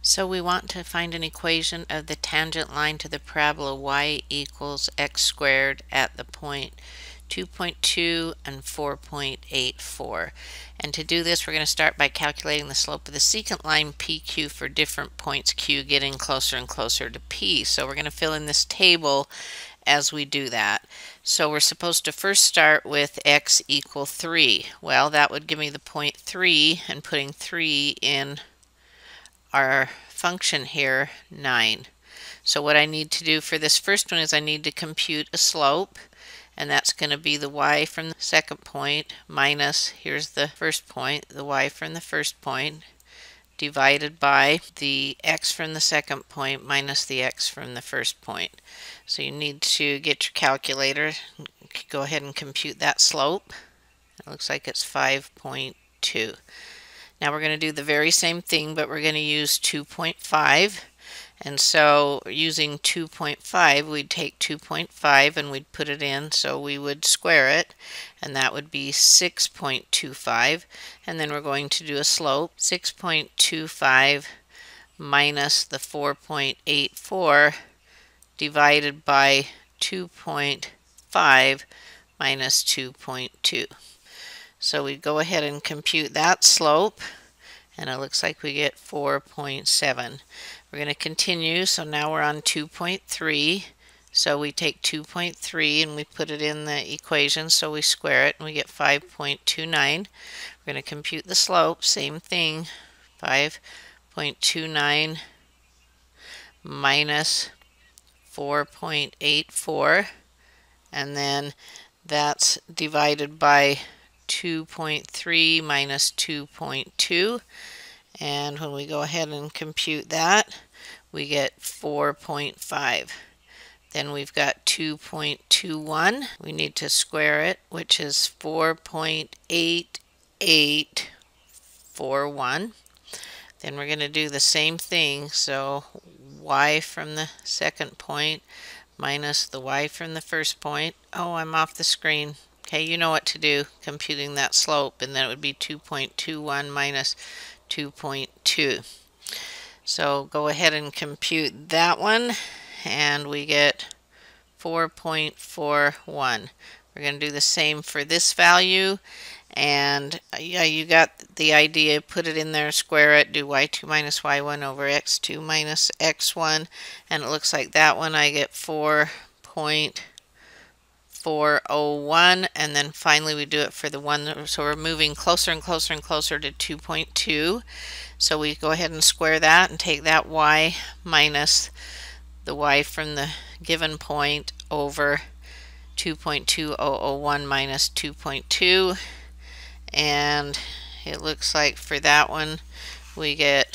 So we want to find an equation of the tangent line to the parabola y equals x squared at the point 2.2 and 4.84. And to do this, we're going to start by calculating the slope of the secant line PQ for different points Q, getting closer and closer to P. So we're going to fill in this table as we do that. So we're supposed to first start with x equal 3. Well, that would give me the point 3, and putting 3 in our function here, 9. So what I need to do for this first one is I need to compute a slope, and that's going to be the y from the second point minus, here's the first point, the y from the first point, divided by the x from the second point minus the x from the first point. So you need to get your calculator, go ahead and compute that slope. It looks like it's 5.2. Now we're going to do the very same thing, but we're going to use 2.5. And so using 2.5, we'd take 2.5 and we'd put it in, so we would square it, and that would be 6.25. And then we're going to do a slope, 6.25 minus the 4.84 divided by 2.5 minus 2.2. So we go ahead and compute that slope, and it looks like we get 4.7. We're going to continue, so now we're on 2.3. So we take 2.3 and we put it in the equation, so we square it and we get 5.29. We're going to compute the slope, same thing, 5.29 minus 4.84, and then that's divided by 2.3 minus 2.2, and when we go ahead and compute that, we get 4.5. Then we've got 2.21. We need to square it, which is 4.8841. Then we're going to do the same thing, so y from the second point minus the y from the first point. Oh, I'm off the screen. Okay, you know what to do, computing that slope, and then it would be 2.21 minus 2.2. So go ahead and compute that one, and we get 4.41. We're going to do the same for this value, and yeah, you got the idea. Put it in there, square it, do y2 minus y1 over x2 minus x1, and it looks like that one I get 4.401, and then finally we do it for the one, so we're moving closer and closer and closer to 2.2. So we go ahead and square that and take that y minus the y from the given point over 2.2001 minus 2.2, and it looks like for that one we get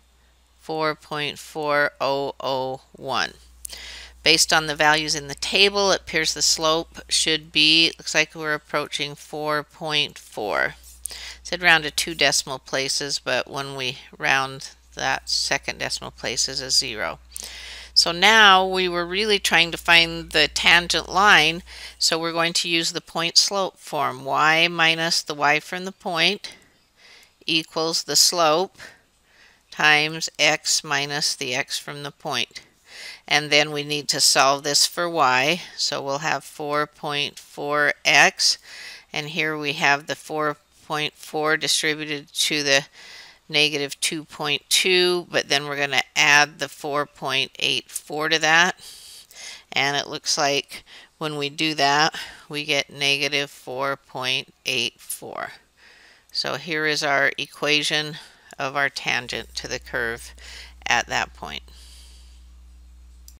4.4001. Based on the values in the table, it appears the slope should be, it looks like we're approaching 4.4. Said round to 2 decimal places, but when we round that second decimal place is a 0. So now we were really trying to find the tangent line, so we're going to use the point slope form. Y minus the y from the point equals the slope times x minus the x from the point. And then we need to solve this for y, so we'll have 4.4x, and here we have the 4.4 distributed to the negative 2.2, but then we're going to add the 4.84 to that, and it looks like when we do that we get negative 4.84. So here is our equation of our tangent to the curve at that point.